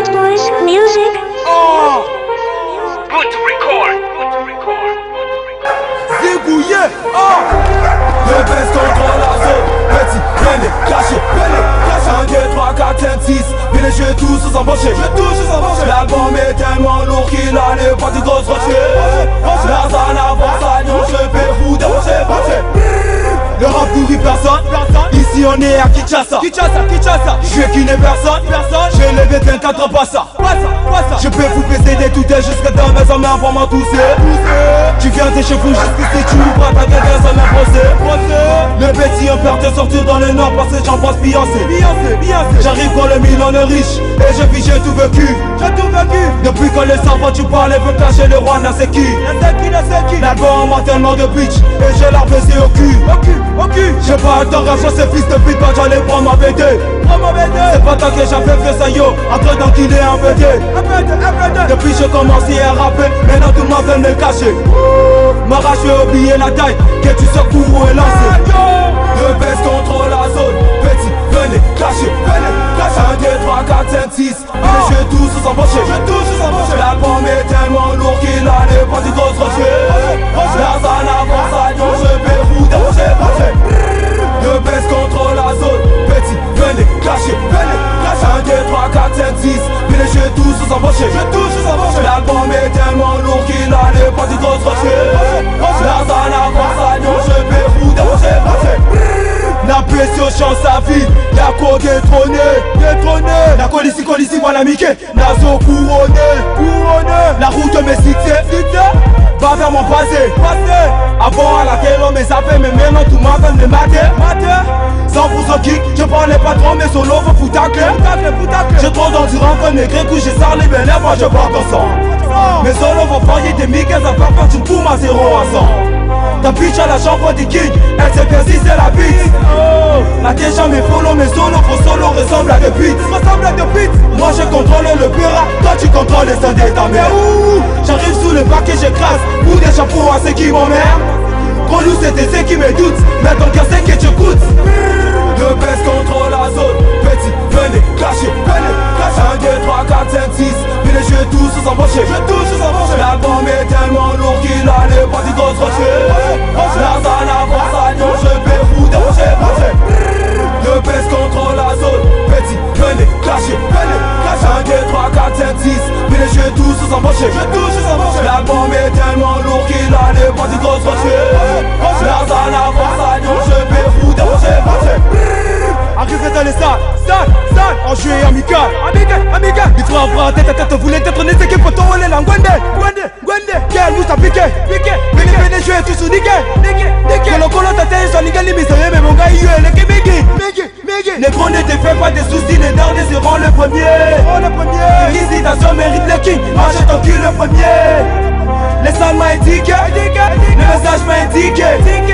Bad Boys Music. Oh, good to record. Zigouillé, oh. Le best contre la zone. Petit, venez, caché, 1, 2, 3, 4, 5, 6. Puis les jeux tous sous embauchés. L'album est tellement lourd qu'il a les pas de grosses rochers. La zone avance à Lyon, je fais fou de rocher. Le rap nourrit personne. Ici on est à Kinshasa. Je suis qui n'est personne. J'ai levé 24 ans, pas ça. Je peux vous baiser des toutelles jusqu'à ta maison, mais pour m'en tousser. Tu viens tes cheveux jusqu'ici, tu ouvres ta gueule, ça m'a procès. Le petit a peur de sortir dans le nord parce que j'en pense Beyoncé. J'arrive quand le Milan est riche et je vis, j'ai tout vécu. Depuis que le savant tu parles et veut cacher le roi, n'a c'est qui. L'album a tellement de bitch et je l'ai baissé au cul. J'ai pas le temps à ces fils de pute, quand j'allais prendre ma BD. C'est pas tant que j'avais fait ça yo, après d'enculer un BD. Depuis j'ai commencé à rapper, maintenant tout le monde veut me cacher. M'arrache fait oublier la taille, que tu sais courroux et lancé. Le best contre la zone, petit, venez, caché. 1, 2, 3, 4, 5, 6. Et les jeux tous sous embauchés. L'album est tellement lourd qu'il a les pas du gros rocher. La zone avance à Lyon, je fais fou de rocher. Le best contre la zone, petit, venez, caché. 1, 2, 3, 4, 5, 6. Puis les jeux tous sous embauchés. L'album est tellement lourd qu'il a les pas du gros rocher. La zone avance à Lyon, je fais fou de rocher. La pression change sa vie, y'a quoi détrôné. La colici, voilà Mickey. Nazo couronné. La route me cité. Va vers mon passé. Avant à laquelle on me zappait, mais maintenant tout m'a fait me mater. 100% kick, je prends les patrons, mais solo faut foutacler. J'ai trop d'endurance, comme les grecs où j'ai sarlé, mais là moi je porte ensemble. Mais solo vont foyer des miques, ça part pas, tu me fous ma 0 à 100. Ta bitch à la chambre des kings, elle s'est percée, c'est la bite. La question mes follow, mes solo, vos solo ressemblent à des beats. Moi je contrôle le pira, toi tu contrôles les sons de ta mère. J'arrive sous le paquet, j'écrase, ou des chapeaux à ceux qui m'emmerdent. Pour nous c'était ceux qui me doutent, mais ton cœur c'est que tu coûtes. Le best contre la zone, petit, venez, caché. 1, 2, 3, 4, 5, 6. Puis les jeux tous sous embauchés. L'album est tellement lourd qu'il a les pas du gros rocher. La zone avance à Lyon, je fais fou de rocher. Le best contre la zone, petit, venez, caché. 1, 2, 3, 4, 5, 6. Puis les jeux tous sous embauchés. L'album est tellement lourd qu'il a les pas du gros rocher. La zone avance à Lyon, je fais fou de rocher. Arrivé dans les salles, en jeu amical. Les trois bras tête à tête voulaient être nés, c'est qu'il faut tourner la Gwende. Quel mousse à piqué. Venez jouer tout sous niqué. Colo ta tête, j'en ai gagné, mais mon gars, il est le Kébégué. Les gros ne te fais pas des soucis, les derniers seront le premier. L'hésitation mérite le king, marche ton cul le premier. Les salles m'a indiqué, le message m'a indiqué.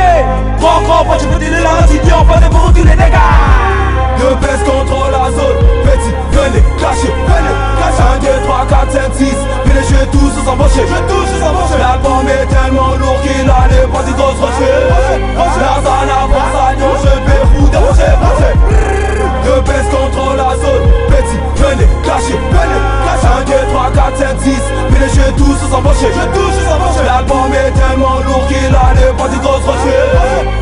Grand, tu peux dire la cité, on passe pour tous les dégâts. Le best contre la zone, petit, venez, caché. 1, 2, 3, 4, 5, 6. Puis les jeux tous sous embauchés. L'album est tellement lourd qu'il a les pas du gros rocher. La zone avance à Lyon, je fais fou de rocher. Le best contre la zone, petit, venez, caché. 1, 2, 3, 4, 5, 6. Puis les jeux tous sous embauchés. L'album est tellement lourd qu'il a les pas du gros rocher.